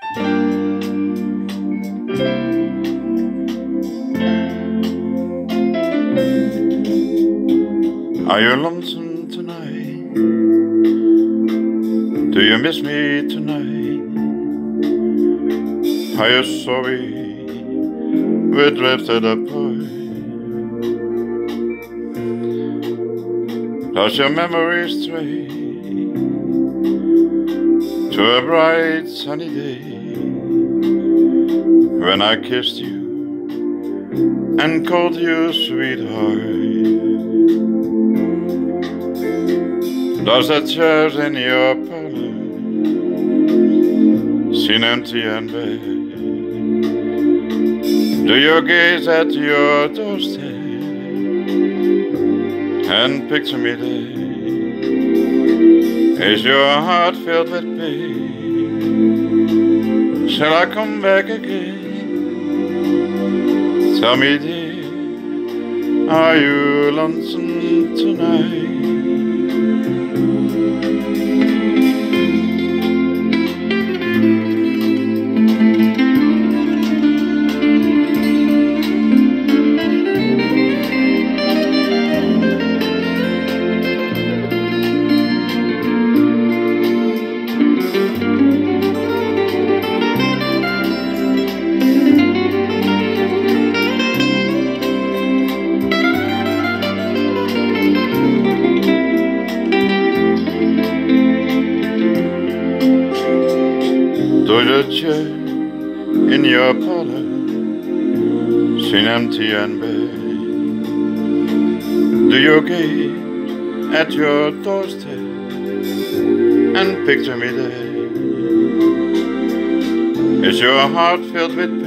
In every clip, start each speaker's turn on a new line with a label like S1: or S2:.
S1: Are you lonesome tonight? Do you miss me tonight? Are you sorry we drifted apart? Does your memory stray to a bright sunny day when I kissed you and called you sweetheart? Does that chair in your parlor seem empty and bare? Do you gaze at your doorstep and picture me there? Is your heart filled with pain? Shall I come back again? Tell me, dear, are you lonesome tonight? Do the chair in your parlor seem empty and bare? Do you gaze at your doorstep and picture me there? Is your heart filled with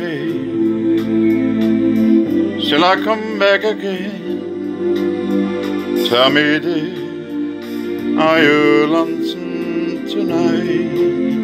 S1: pain? Shall I come back again? Tell me, dear, are you lonesome tonight?